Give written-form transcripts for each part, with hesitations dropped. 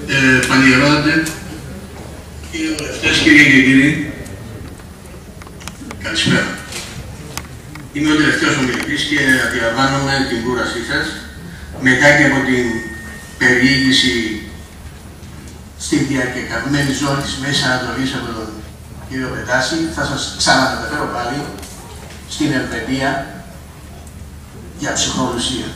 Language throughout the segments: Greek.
Πανηγερώνατε, κύριοι βουλευτές, κυρίες και κύριοι, καλησπέρα. Είμαι ο τελευταίος ομιλητής και αντιλαμβάνομαι την κούρασή σας. Μετά και από την περιήγηση στη διακεκαυμένη ζώνη της Μέσης Ανατολής από τον κύριο Πετάση, θα σας ξαναμεταφέρω πάλι στην Ελβετία για ψυχρολουσία.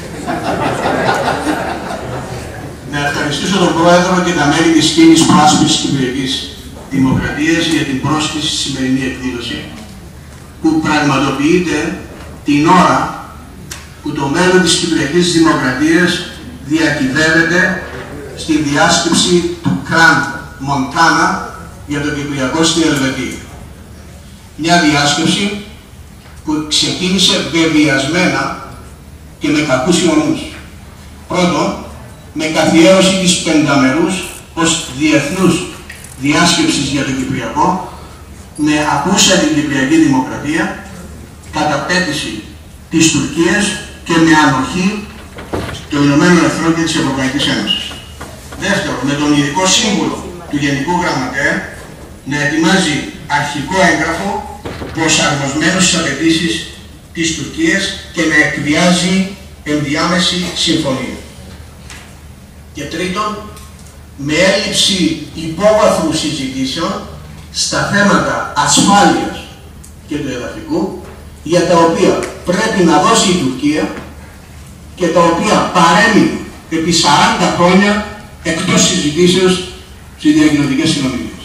Να ευχαριστήσω τον Πρόεδρο και τα μέλη της Κίνης Προάσπισης Κυπριακής Δημοκρατίας για την πρόσκληση στη σημερινή εκδήλωση, που πραγματοποιείται την ώρα που το μέλλον της Κυπριακής Δημοκρατίας διακυβεύεται στη διάσκεψη του Κραντ Μοντάνα για το Κυπριακό στην Ελβετία. Μια διάσκεψη που ξεκίνησε βεβαιασμένα και με κακούς ιονούς. Πρώτον, με καθιέρωση της πενταμερούς ως διεθνούς διάσκεψης για το Κυπριακό, με απούσα την Κυπριακή Δημοκρατία, καταπέτηση της Τουρκίας και με ανοχή των Ηνωμένων Εθνών και της Ευρωπαϊκής Ένωσης. Δεύτερον, με τον ειδικό σύμβουλο του Γενικού Γραμματέα να ετοιμάζει αρχικό έγγραφο προσαρμοσμένο στις απαιτήσεις της Τουρκίας και να εκβιάζει ενδιάμεση συμφωνία. Και τρίτον, με έλλειψη υπόβαθρου συζητήσεων στα θέματα ασφάλειας και του εδαφικού, για τα οποία πρέπει να δώσει η Τουρκία και τα οποία παρέμεινε επί 40 χρόνια εκτός συζητήσεως στις διακοινωτικές συνομιλίες.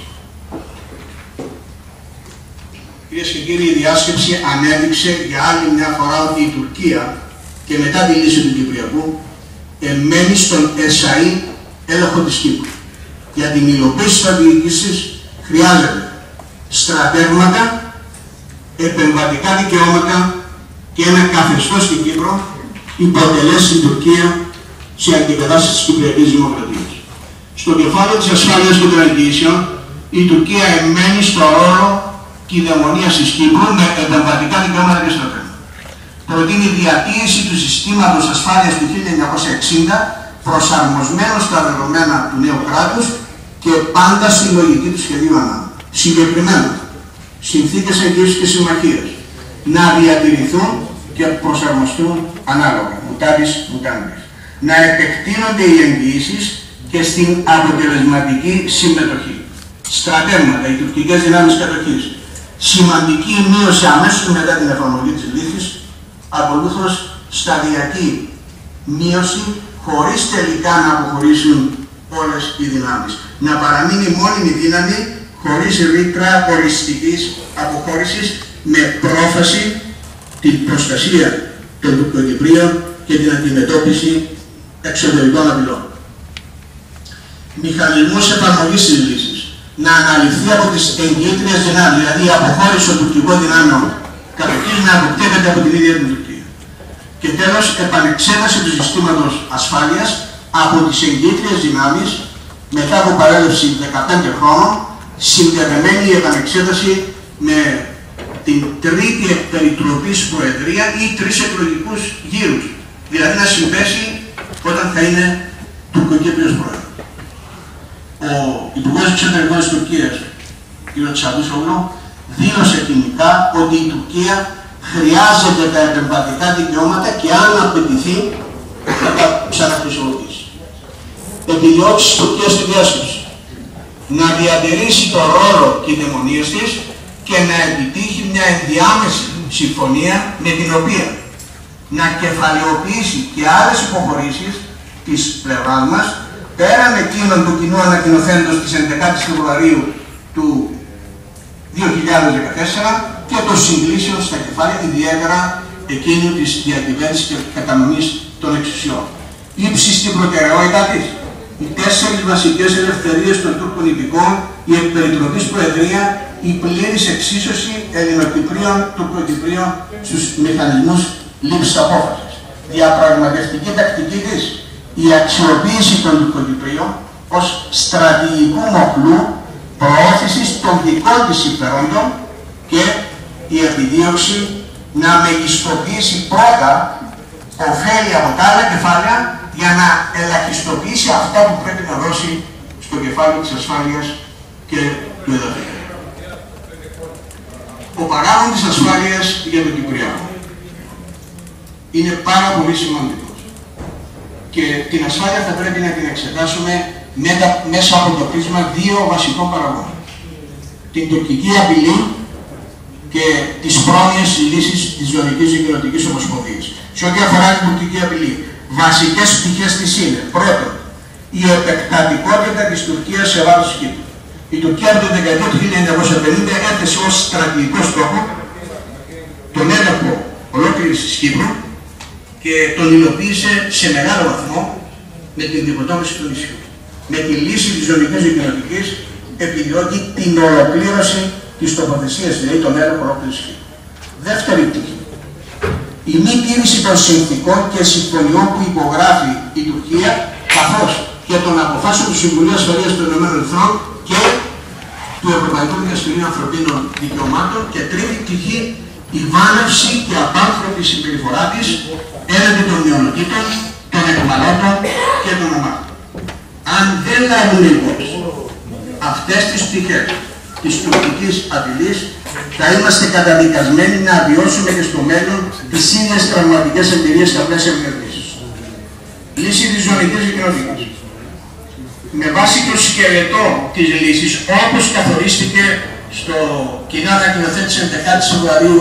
Κυρίες και κύριοι, η διάσκεψη ανέδειξε για άλλη μια φορά ότι η Τουρκία και μετά τη λύση του Κυπριακού εμένει στον εσαΐ έλεγχο της Κύπρου. Για την υλοποίηση της στρατηγικής της χρειάζεται στρατεύματα, επεμβατικά δικαιώματα και ένα καθεστώς στην Κύπρο υποτελέσει την Τουρκία σε αντικατάσταση της Κυπριακής Δημοκρατίας. Στο κεφάλαιο της ασφάλειας και των εγγυήσεων, η Τουρκία εμένει στο ρόλο κυδαιμονίας της Κύπρου με επεμβατικά δικαιώματα και στρατεύματα. Προτείνει διατήρηση του συστήματος ασφάλειας του 1960 προσαρμοσμένο στα δεδομένα του νέου κράτους και πάντα στη λογική του σχεδίου ανάγκη. Συγκεκριμένα, συνθήκες εγγύησης και συμμαχίας να διατηρηθούν και προσαρμοστούν ανάλογα, mutatis mutandis. Να επεκτείνονται οι εγγυήσεις και στην αποτελεσματική συμμετοχή. Στρατεύματα, οι τουρκικές δυνάμεις κατοχής. Σημαντική μείωση αμέσως μετά την εφαρμογή της λύθης, ακολούθως σταδιακή μείωση χωρίς τελικά να αποχωρήσουν όλες οι δυνάμεις. Να παραμείνει μόνιμη δύναμη χωρίς ρήτρα οριστικής αποχώρησης, με πρόφαση την προστασία των Τουρκοκυπρίων και την αντιμετώπιση εξωτερικών απειλών. Μηχανισμός εφαρμογής της λύσης. Να αναλυθεί από τις εγγυήτριες δυνάμεις, δηλαδή η αποχώρηση των τουρκικών δυνάμεων κατοχής να αποκτέπεται από την ίδια την Τουρκία. Και τέλος, επανεξέταση του συστήματος ασφάλειας από τις εγγυήτριες δυνάμεις μετά από παρέλευση 15 χρόνων, συνδεδεμένη η επανεξέταση με την τρίτη περιτροπής προεδρία ή 3 εκλογικούς γύρους. Δηλαδή να συμπέσει όταν θα είναι τουρκοκύπριος πρόεδρος. Ο Υπουργός Εξωτερικών της Τουρκίας, κ. Τσαβούσογλου, δήλωσε κοινικά ότι η Τουρκία χρειάζεται τα επεμβατικά δικαιώματα και αν απαιτηθεί θα τα ξαναχρησιμοποιήσει. Επιδιώξει της Τουρκίας στη διάσκεψη. Να διατηρήσει το ρόλο κυδαιμονίας της και να επιτύχει μια ενδιάμεση συμφωνία με την οποία να κεφαλαιοποιήσει και άλλες υποχωρήσεις της πλευράς μας, πέραν εκείνων του κοινού ανακοινωθέντος της 11 Φεβρουαρίου του 2014 και των συγκλήσεων στα κεφάλαια, ιδιαίτερα εκείνου της διακυβέρνησης και κατανομής των εξουσιών. Ύψιστη προτεραιότητά της, οι 4 βασικές ελευθερίες των Τούρκων υπηκών, η εκπεριτροπής προεδρία, η πλήρης εξίσωση Ελληνοκυπρίων, Τουρκοκυπρίων στους μηχανισμούς λήψης απόφασης. Διαπραγματευτική τακτική της, η αξιοποίηση των Τουρκοκυπρίων ως στρατηγικού μοχλού προώθησης των δικών της συμφερόντων και η επιδίωξη να μεγιστοποιήσει πρώτα ωφέλη από τα άλλα κεφάλαια για να ελαχιστοποιήσει αυτά που πρέπει να δώσει στο κεφάλαιο της ασφάλειας και του εδαφικού. Ο παράγοντας ασφάλειας για τον Κυπριακό είναι πάρα πολύ σημαντικός και την ασφάλεια θα πρέπει να την εξετάσουμε μέσα από το πρίσμα δύο βασικών παραγόντων. Την τουρκική απειλή και τις πρόνοιες λύσεις της Ιωνικής Δικαιωτικής Ομοσπονδίας. Σε ό,τι αφορά την τουρκική απειλή, βασικές πτυχές της είναι: πρώτον, η επεκτατικότητα της Τουρκίας σε βάρος της Κύπρου. Η Τουρκία από την δεκαετία του 1950 έθεσε ως στρατηγικό στόχο τον έλεγχο ολόκληρης της Κύπρου και τον υλοποίησε σε μεγάλο βαθμό με την διχοτόμηση του νησιού. Με τη λύση της Ιωνικής Δικαιωτικής επιδιώκει την ολοκλήρωση της τοποθεσίας, δηλαδή τον έλεγχο ολόκληρης της Κύπρου. Δεύτερη πτυχή. Η μη τήρηση των συνθηκών και συμφωνιών που υπογράφει η Τουρκία, καθώς και των αποφάσεων του Συμβουλίου Ασφαλείας των ΗΠΑ και του Ευρωπαϊκού Δικαστηρίου Ανθρωπίνων Δικαιωμάτων. Και τρίτη πτυχή, η βάναυση και απάνθρωπη συμπεριφορά της έναντι των μειονοτήτων, των εκμαλώτων και των ομάδων. Αν δεν λάβουν υπόψη αυτές τις πτυχές της τουρκικής απειλής, θα είμαστε καταδικασμένοι να βιώσουμε και στο μέλλον τις ίδιες τραυματικές εμπειρίες στα πλαίσια μιας λύσης. Λύση της Ιωνικής Δικαιωτικής. Με βάση το σκελετό της λύσης, όπως καθορίστηκε στο κοινά ανακοινωθέτηση 11 Φεβρουαρίου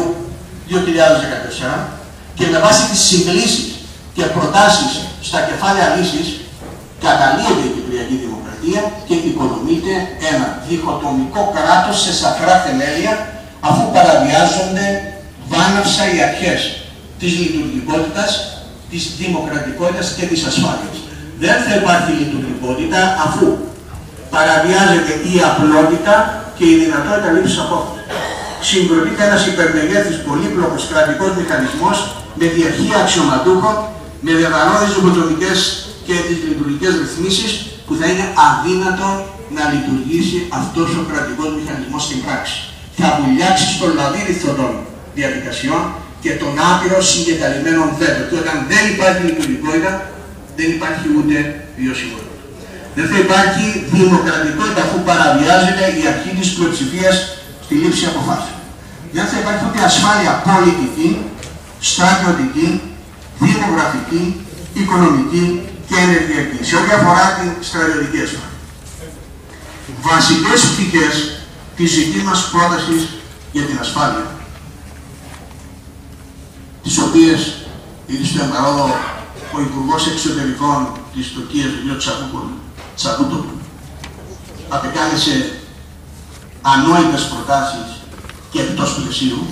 2014 και με βάση τις συγκλήσεις και προτάσεις στα κεφάλαια λύσης, καταλύεται η Κυπριακή Δημοκρατία και οικοδομείται ένα διχοτομικό κράτος σε σαφρά θεμέλια, αφού παραβιάζονται βάναυσα οι αρχές της λειτουργικότητας, της δημοκρατικότητας και της ασφάλειας. Δεν θα υπάρχει λειτουργικότητα αφού παραβιάζεται η απλότητα και η δυνατότητα λήψης απόφασης. Συγκροτείται ένας υπερμεγέθης πολύπλοκος κρατικός μηχανισμός με διαρχία αξιωματούχων, με διαδανώδεις διχοτομικές και τις λειτουργικές ρυθμίσεις, που θα είναι αδύνατο να λειτουργήσει αυτός ο κρατικός μηχανισμός στην πράξη. Θα βουλιάξει στο λαβύριθο των διαδικασιών και των άπειρων συγκεκαλυμμένων βέτο. Και όταν δεν υπάρχει λειτουργικότητα, δεν υπάρχει ούτε βιωσιμότητα. Δεν θα υπάρχει δημοκρατικότητα αφού παραβιάζεται η αρχή της πλειοψηφίας στη λήψη αποφάσεων. Δεν θα υπάρχει ούτε ασφάλεια πολιτική, στρατιωτική, δημογραφική, οικονομική και ενεργειακή. Σε ό,τι αφορά την στρατιωτική ασφάλεια. Βασικές πτυχές της δικής μας πρότασης για την ασφάλεια, τις οποίες ήδη στο εμπαρόδο ο Υπουργός Εξωτερικών της Τουρκίας, ο κ. Τσαβούτογλου, απεκάλεσε ανόητες προτάσεις και εκτός πλαισίου,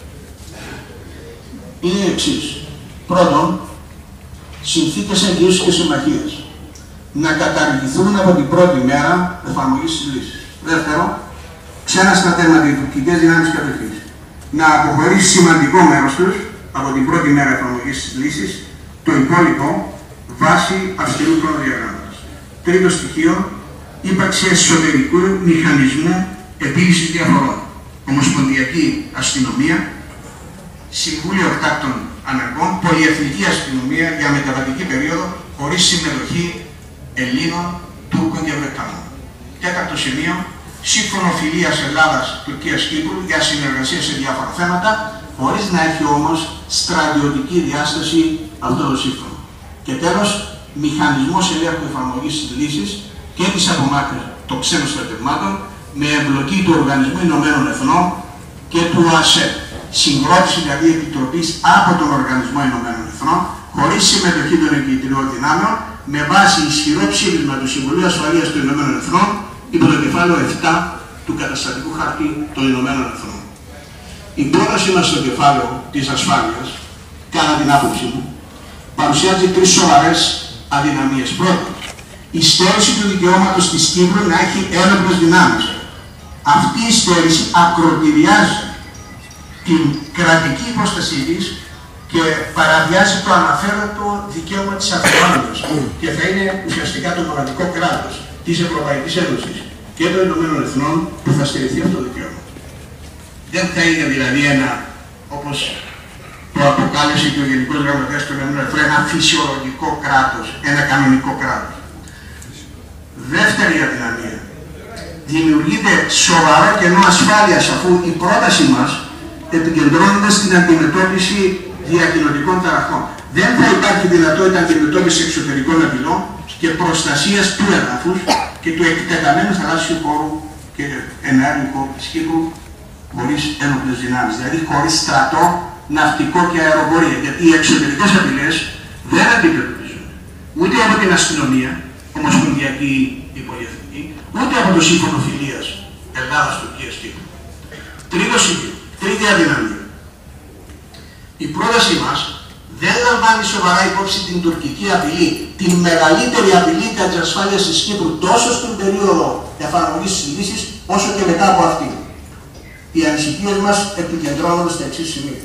είναι η εξής. Πρώτον, συνθήκες εγγύησης και συμμαχίας να καταργηθούν από την πρώτη μέρα εφαρμογής της λύσης. Δεύτερο, ξένα στρατεύματα οι τουρκικές δυνάμεις κατοχής να αποχωρήσει σημαντικό μέρος τους από την πρώτη μέρα εφαρμογής της λύσης, το υπόλοιπο βάσει αυστηρού χρονοδιαγράμματος. Τρίτο στοιχείο, ύπαρξη εσωτερικού μηχανισμού επίλυσης διαφορών. Ομοσπονδιακή αστυνομία, Συμβούλιο Εκτάκτων Αναγκών, πολυεθνική αστυνομία για μεταβατική περίοδο χωρίς συμμετοχή Ελλήνων, Τούρκων και Βρετανών. Τέταρτο σημείο, σύμφωνο φιλίας Ελλάδας-Τουρκίας-Κύπρου για συνεργασία σε διάφορα θέματα, χωρίς να έχει όμως στρατιωτική διάσταση αυτό το σύμφωνο. Και τέλος, μηχανισμός ελέγχου εφαρμογής της λύσης και της απομάκρυνσης των ξένων στρατευμάτων με εμπλοκή του Οργανισμού Ηνωμένων Εθνών και του ΟΑΣΕ. Συγκρότηση δηλαδή επιτροπής από τον Οργανισμό Ηνωμένων Εθνών, χωρίς συμμετοχή των εγκυκλητικών δυνάμεων, με βάση ισχυρό ψήφισμα του Συμβουλίου Ασφαλείας των Ηνωμένων Εθνών υπό το κεφάλαιο 7 του καταστατικού χάρτη των Ηνωμένων Εθνών. Η πρότασή μας στο κεφάλαιο της ασφάλειας, κατά την άποψή μου, παρουσιάζει τρεις σοβαρές αδυναμίες. Πρώτον, η στέρηση του δικαιώματος της Κύπρου να έχει ένοπλες δυνάμεις. Αυτή η στέρηση ακροτηριάζει την κρατική υπόστασή της και παραβιάζει το αναφέροντο δικαίωμα της αυτονομίας και θα είναι ουσιαστικά το μοναδικό κράτος της Ευρωπαϊκής Ένωσης και των Ηνωμένων Εθνών που θα στηριχθεί αυτό το δικαίωμα. Δεν θα είναι δηλαδή ένα, όπως το αποκάλεσε και ο Γενικός Γραμματέας του ΕΕ ένα φυσιολογικό κράτος, ένα κανονικό κράτος. Δεύτερη αδυναμία. Δημιουργείται σοβαρό κενό ασφάλειας, αφού η πρόταση μας επικεντρώνεται στην αντιμετώπιση διακοινωτικών ταραχών. Δεν θα υπάρχει δυνατότητα αντιμετώπισης εξωτερικών απειλών και προστασίας του εδάφους και του εκτεταμένου θαλάσσιου χώρου και εναέριου χώρου της Κύπρου χωρίς ένοπλες δυνάμεις, δηλαδή χωρίς στρατό, ναυτικό και αεροπορία. Γιατί οι εξωτερικές απειλές δεν αντιμετωπίζουν ούτε από την αστυνομία, ομοσπονδιακή ή πολυεθνική, ούτε από το Σύμφωνο Φιλίας Ελλάδας-Τουρκίας-Κύπρου. Τρίτο σημείο, τρίτη αδυναμία. Η πρότασή μας δεν λαμβάνει σοβαρά υπόψη την τουρκική απειλή, την μεγαλύτερη απειλή κατά της ασφάλειας της Κύπρου, τόσο στην περίοδο εφαρμογής της λύσης, όσο και μετά από αυτή. Οι ανησυχίες μας επικεντρώνονται στα εξής σημεία.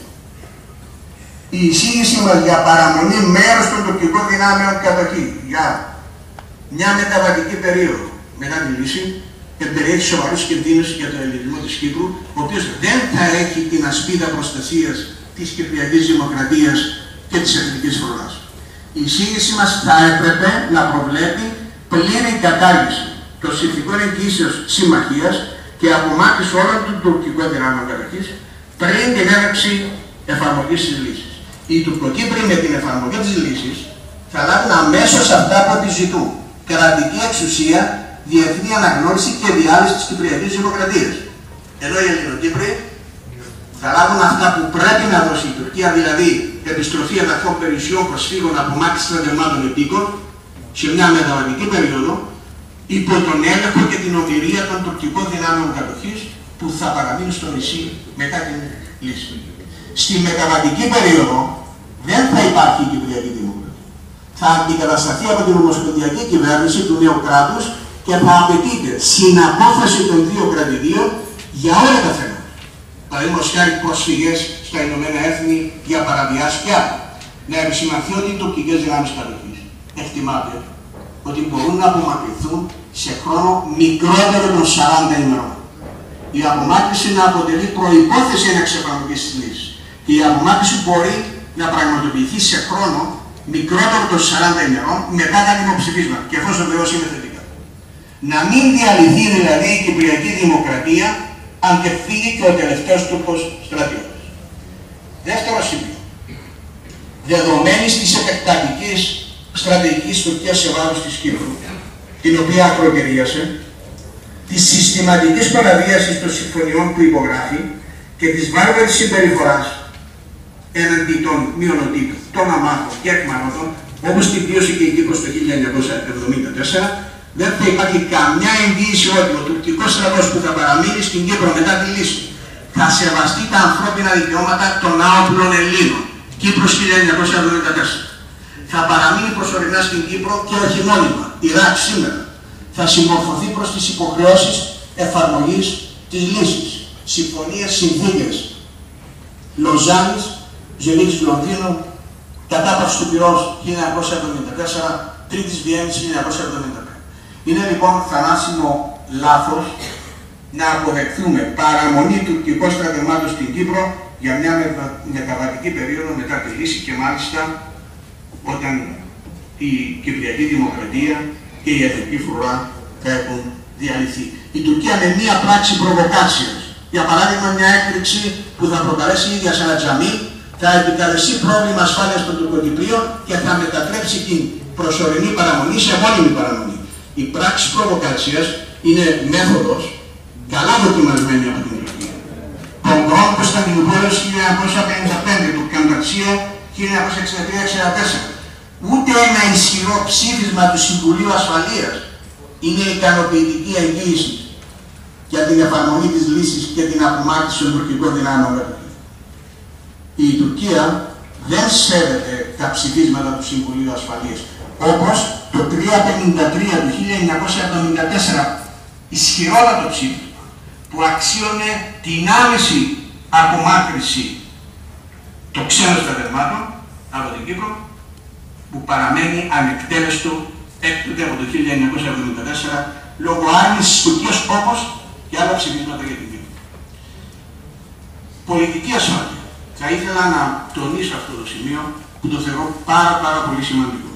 Η εισήγηση μας για παραμονή μέρος των τουρκικών δυνάμεων κατοχή για μια μεταβατική περίοδο μετά τη λύση περιέχει σοβαρούς κινδύνους για τον ελληνισμό της Κύπρου, ο οποίος δεν θα έχει την ασπίδα προστασίας της Κυπριακής Δημοκρατίας και της εθνικής φρουράς. Η εισήγηση μας θα έπρεπε να προβλέπει πλήρη κατάργηση των συνθηκών εγγύσεως συμμαχίας και απομάκρυνση όλων των τουρκικών δυνάμεων κατοχής πριν την έναρξη εφαρμογής της λύσης. Οι Τουρκοκύπροι με την εφαρμογή της λύσης θα λάβουν αμέσως αυτά που επιζητούν: κρατική εξουσία, διεθνή αναγνώριση και διάλυση της Κυπριακής Δημοκρατίας. Ενώ οι Ελληνοκύπροι θα λάβουν αυτά που πρέπει να δώσει η Τουρκία, δηλαδή επιστροφή εδαφών περιουσιών προσφύγων, απομάκρυνση στρατευμάτων επίκων σε μια μεταβατική περίοδο, υπό τον έλεγχο και την ομηρία των τουρκικών δυνάμεων κατοχής που θα παραμείνουν στο νησί μετά την λύση. Στη μεταβατική περίοδο δεν θα υπάρχει η Κυπριακή Δημοκρατία. Θα αντικατασταθεί από την ομοσπονδιακή κυβέρνηση του νέου κράτους και θα απαιτείται συναπόφαση των δύο κρατηδίων για όλα τα θέματα. Παραδείγματος χάρη πρόσφυγες στα Ηνωμένα Έθνη για παραβιάσεις και άλλα. Να επισημανθεί ότι οι τουρκικές δυνάμεις κατοχής εκτιμάται ότι μπορούν να απομακρυνθούν σε χρόνο μικρότερο των 40 ημερών. Η απομάκρυνση να αποτελεί προϋπόθεση έναρξης εφαρμογής της λύσης. Και η απομάκρυνση μπορεί να πραγματοποιηθεί σε χρόνο μικρότερο των 40 ημερών μετά τα δημοψηφίσματα, και εφόσον βεβαίως είναι θετικά. Να μην διαλυθεί δηλαδή η Κυπριακή Δημοκρατία αν και φύγει και ο τελευταίος Τούρκος στρατιώτης. Δεύτερο σημείο. Δεδομένης της επεκτατικής στρατηγικής Τουρκίας σε βάρος της Κύπρου, την οποία ακροκερίασε, της συστηματικής παραβίασης των συμφωνιών που υπογράφει και της βάρβαρης συμπεριφοράς έναντι των μειονοτήτων, των αμάχων και εκμαρώτων, όπως την βίωσε και η Κύπρος το 1974, δεν θα υπάρχει καμιά εγγύηση ότι ο τουρκικός στρατός που θα παραμείνει στην Κύπρο μετά τη λύση θα σεβαστεί τα ανθρώπινα δικαιώματα των άοπλων Ελλήνων. Κύπρος 1974. Θα παραμείνει προσωρινά στην Κύπρο και όχι μόνιμα. Ιράκ σήμερα. Θα συμμορφωθεί προς τις υποχρεώσεις εφαρμογής της λύσης. Συμφωνίες, συνθήκες Λοζάνης, Ζενίξ Λονδίνου, κατάπαυση του πυρός 1974, Τρίτης Βιέννης 1975. Είναι λοιπόν θανάσιμο λάθος να αποδεχθούμε παραμονή τουρκικών στρατευμάτων στην Κύπρο για μια μεταβατική περίοδο μετά τη λύση και μάλιστα όταν η Κυπριακή Δημοκρατία και η εθνική φρουρά θα έχουν διαλυθεί. Η Τουρκία με μια πράξη προβοκάτσιας, για παράδειγμα μια έκρηξη που θα προκαλέσει η ίδια σε ένα τζαμί, θα επικαλεστεί πρόβλημα ασφάλειας των Τουρκοκυπρίων και θα μετατρέψει την προσωρινή παραμονή σε μόνιμη παραμονή. Η πράξη προβοκάτσιας είναι μέθοδος καλά δοκιμασμένη από την Τουρκία. Κογκρόν Κωνσταντινούπολης 1955, του Καμπατσία 1963-64. Ούτε ένα ισχυρό ψήφισμα του Συμβουλίου Ασφαλείας είναι ικανοποιητική εγγύηση για την εφαρμογή της λύσης και την απομάκρυνση των τουρκικών δυνάμεων. Η Τουρκία δεν σέβεται τα ψηφίσματα του Συμβουλίου Ασφαλείας, όπως το 353 του 1974, ισχυρότατο ψήφισμα που αξίωνε την άμεση απομάκρυνση των ξένων στρατευμάτων από την Κύπρο, που παραμένει ανεκτέλεστο έκτοτε από το 1974 λόγω άρνησης της Τουρκίας, όπως και άλλα ψηφίσματα για την Κύπρο. Πολιτική ασφάλεια. Θα ήθελα να τονίσω αυτό το σημείο που το θεωρώ πάρα πολύ σημαντικό.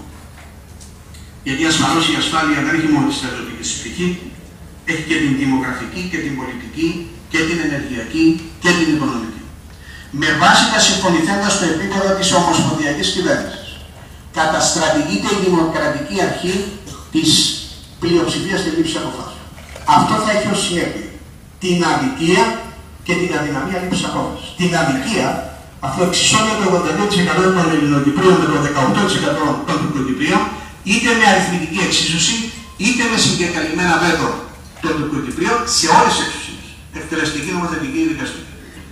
Γιατί ασφαλώς η ασφάλεια δεν έχει μόνο τη στρατιωτική πτυχή, έχει και την δημογραφική και την πολιτική και την ενεργειακή και την οικονομική. Με βάση τα συμφωνηθέντα στο επίπεδο της ομοσπονδιακής κυβέρνησης, καταστρατηγείται η δημοκρατική αρχή της πλειοψηφίας στη λήψη αποφάσεων. Αυτό θα έχει ως συνέπεια την αδικία και την αδυναμία λήψης απόφασης. Την αδικία, αυτό εξισώνει το 82% των Ελληνοκυπρίων με το 18% των Τουρκοκυπρίων, είτε με αριθμητική εξίσωση, είτε με συγκεκριμένα βέτο των Τουρκοκυπρίων σε όλες τις εξουσίες. Εκτελεστική, νομοθετική, δικαστική.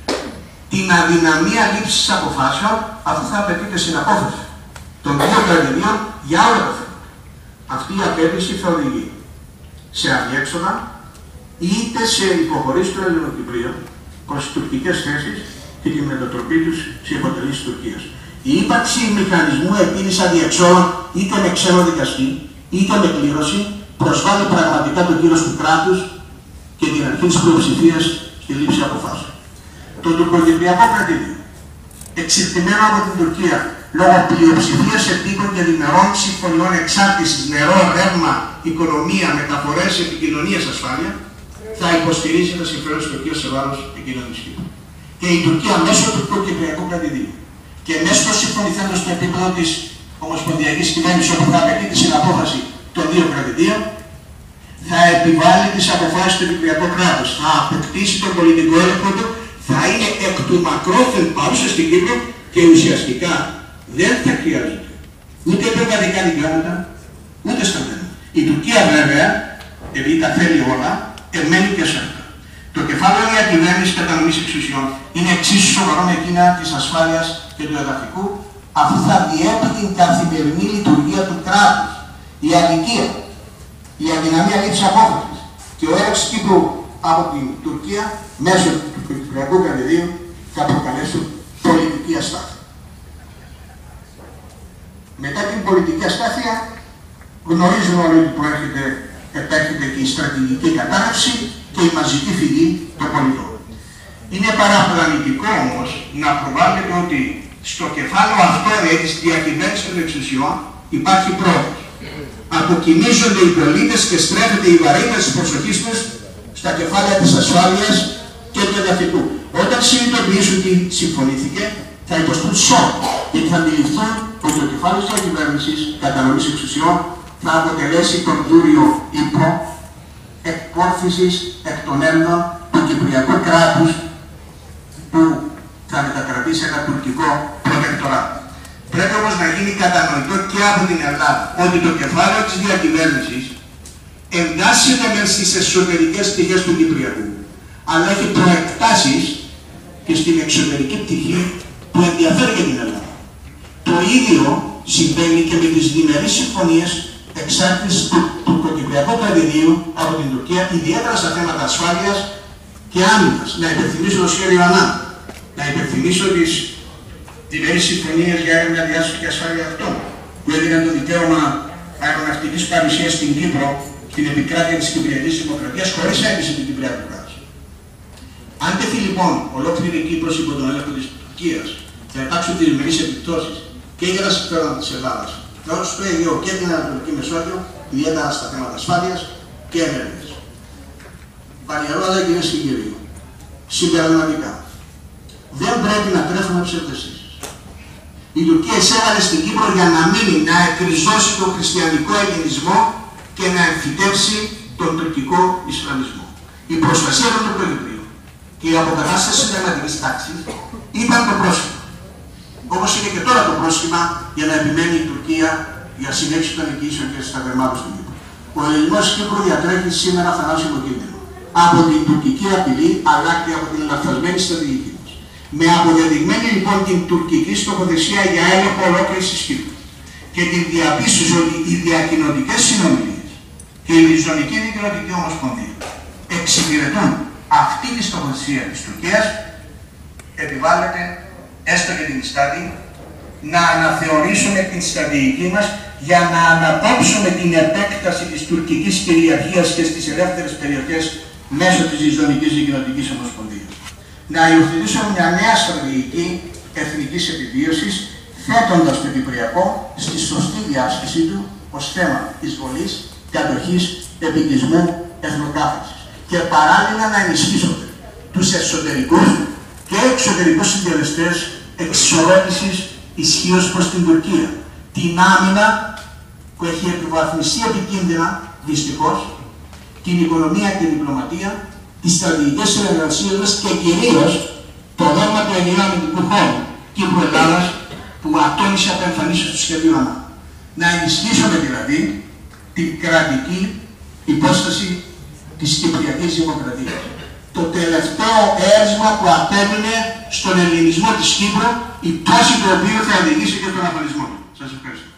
Την αδυναμία λήψης αποφάσεων, αυτό θα απαιτείται στην απόφαση των δύο κρατηδίων για όλα τα θέματα. Αυτή η απέτηση θα οδηγεί σε αδιέξοδα είτε σε υποχωρήσεις των Ελληνοκυπρίων προς τις τουρκικές θέσεις και τη μετατροπή τους σε υποτελείς της Τουρκίας. Η ύπαρξη μηχανισμού επίλυσης αδιεξόδων είτε με ξένο δικαστή είτε με κλήρωση προσβάλλει πραγματικά το κύρος του κράτους και την αρχή της πλειοψηφίας στη λήψη αποφάσεων. Το τουρκοκυπριακό κρατήδιο, εξηρτημένο από την Τουρκία λόγω πλειοψηφίας επίκων και διμερών συμφωνιών εξάρτησης, νερό, ρεύμα, οικονομία, μεταφορές, επικοινωνίες, ασφάλεια, θα υποστηρίζει τα συμφέροντα της Τουρκίας σε βάρος εκείνων της Κύπρου. Και η Τουρκία μέσω του τουρκοκυπριακού κρατηδίου και μέσω των συμφωνηθέντων στο επίπεδο της ομοσπονδιακής κυβέρνησης, όπου θα απαιτεί τη συναπόφαση των δύο κρατηδίων, θα επιβάλλει τις αποφάσεις του κυπριακού κράτους, θα αποκτήσει τον πολιτικό έλεγχο του, θα είναι εκ του μακρόθεν παρούσα στην Κύπρο και ουσιαστικά δεν θα χρειάζεται ούτε επεμβατικά δικαιώματα, ούτε στρατεύματα. Η Τουρκία βέβαια, επειδή τα θέλει όλα, εμένει και σε αυτά. Το κεφάλαιο διακυβέρνησης κατανομής εξουσιών είναι εξίσου σοβαρό με εκείνα της ασφάλειας και του εδαφικού, αφού θα διέπει την καθημερινή λειτουργία του κράτους. Η αδικία, η αδυναμία λήψης απόφασης και ο έλεγχος της Κύπρου από την Τουρκία μέσω του κυπριακού κρατηδίου θα προκαλέσουν πολιτική αστάθεια. Μετά την πολιτική αστάθεια γνωρίζουμε όλοι ότι επέρχεται και η στρατηγική κατάρρευση και η μαζική φυγή των πολιτών. Είναι παραπλανητικό όμως να προβάλλεται ότι στο κεφάλαιο αυτό της διακυβέρνησης των εξουσιών υπάρχει πρόοδος. Αποκοιμίζονται οι πολίτες και στρέφεται η βαρύτητα της προσοχής τους στα κεφάλαια της ασφάλειας και του εδαφικού. Όταν συνειδητοποιήσουν τι συμφωνήθηκε, θα υποστούν σοκ, γιατί θα αντιληφθούν ότι το κεφάλαιο της διακυβέρνησης κατανομής εξουσιών θα αποτελέσει τον δούριο ύπο εκπόρφησης εκ των Έλληνων του κυπριακού κράτους που θα μετακρατήσει ένα τουρκικό προτεκτοράτο. Πρέπει όμως να γίνει κατανοητό και από την Ελλάδα ότι το κεφάλαιο της διακυβέρνησης εντάσσεται μεν στις εσωτερικές πτυχές του Κυπριακού, αλλά έχει προεκτάσεις και στην εξωτερική πτυχή που ενδιαφέρει και την Ελλάδα. Το ίδιο συμβαίνει και με τις διμερείς συμφωνίες εξάρτησης του Κυπριακού κρατηδίου από την Τουρκία, ιδιαίτερα στα θέματα ασφάλειας και άμυνας. Να υπενθυμίσω το σχέδιο ΑΝΑ, να υπενθυμίσω τις διμερείς συμφωνίες για έρευνα, διάσωση και ασφάλεια αυτών, που έδιναν το δικαίωμα αεροναυτικής παρουσίας στην Κύπρο, στην επικράτεια της Κυπριακής Δημοκρατίας, χωρίς έγκριση του Κυπριακού κράτους. Αν τεθεί λοιπόν ολόκληρη η Κύπρος υπό τον έλεγχο της Τουρκίας, θα υπάρξουν διμερείς επιπτώσεις και για τα συμφέροντα της Ελλάδας, καθώς το Αιγαίο και την Ανατολική Μεσόγειο, ιδιαίτερα στα θέματα ασφάλειας και ενέργειας. Βαριαρόδα, κυρίες και κύριοι, συμπερασματικά, δεν πρέπει να τρέφουμε ψευδαισθήσεις. Η Τουρκία εισέβαλε στην Κύπρο για να μείνει, να εκριζώσει τον χριστιανικό ελληνισμό και να εμφυτεύσει τον τουρκικό Ισλαμισμό. Η προστασία των Τουρκοκυπρίων και η αποκατάσταση της συνταγματικής τάξης ήταν το πρόσχημα. Όπως είναι και τώρα το πρόσχημα για να επιμένει η Τουρκία για συνέχιση των εγγυήσεων και σταθερμάτων στην Κύπρο. Ο ελληνισμός της Κύπρου διατρέχει σήμερα θανάσιμο κίνδυνο από την τουρκική απειλή αλλά και από την λαθασμένη στρατηγική μας. Με αποδεδειγμένη λοιπόν την τουρκική στοχοθεσία για έλεγχο ολόκληρης της Κύπρου και την διαπίστωση ότι οι διακοινωτικές συνομιλίες και η ριζονική δικαιωτική ομοσπονδία εξυπηρετούν αυτή τη στοχοθεσία της Τουρκίας, επιβάλλεται έστω και την Ιστάτη να αναθεωρήσουμε την στρατηγική μας για να αναπόψουμε την επέκταση της τουρκικής κυριαρχίας και στις ελεύθερες περιοχές μέσω της ριζονικής δικαιωτικής ομοσπονδίας. Να υιοθετήσουμε μια νέα στρατηγική εθνικής επιβίωσης, θέτοντας το κυπριακό στη σωστή διάσκηση του ως θέμα εισβολής, κατοχής, επικισμού, εθνοκάθαρσης. Και παράλληλα να ενισχύσονται τους εσωτερικούς και εξωτερικούς συντελεστές εξισορρόπησης ισχύως προς την Τουρκία. Την άμυνα που έχει επιβαθμιστεί επικίνδυνα, δυστυχώς, την οικονομία και διπλωματία, τις στρατηγικές συνεργασίες και κυρίως το δόγμα του ενιαίου αμυντικού χώρου Κύπρου-Ελλάδας που ατώνησε από εμφανίσεις του σχεδίου ΑΝΑ. Να ενισχύσουμε δηλαδή την κρατική υπόσταση της Κυπριακής Δημοκρατίας. Το τελευταίο έρισμα που απέμεινε στον ελληνισμό της Κύπρου, η πτώση του οποίου θα οδηγήσει και τον αφανισμό. Σας ευχαριστώ.